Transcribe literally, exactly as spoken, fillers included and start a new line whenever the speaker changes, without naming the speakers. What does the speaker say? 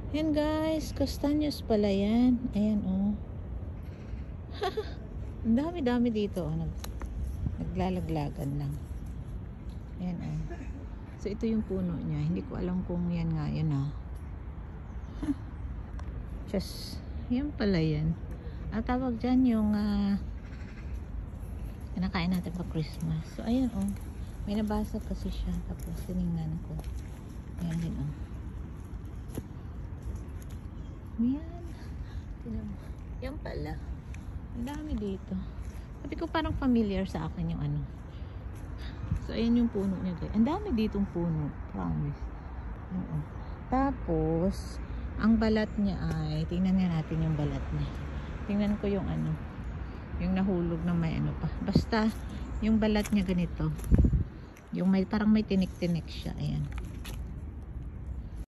Yan guys, castaños pala yan. Ayan oh. Ang dami-dami dito oh. Nag naglalaglagan lang. Ayan oh. So ito yung puno niya. Hindi ko alam kung yan nga yan ah. Just, yan pala yan. Ang tawag dyan yung uh, kinakain natin pa Christmas. So ayan oh. May nabasa kasi siya. Tapos tinignan ko. Ayan din oh. Ayan. Tignan mo. Yan pala. Ang dami dito. Sabi ko parang familiar sa akin yung ano. So ayan yung puno niya guys. Ang dami ditong puno. Promise. Ayan, oh. Tapos ang balat niya ay, tingnan nga natin yung balat niya. Tingnan ko yung ano, yung nahulog na may ano pa. Basta, yung balat niya ganito. Yung may, parang may tinik-tinik siya. Ayan.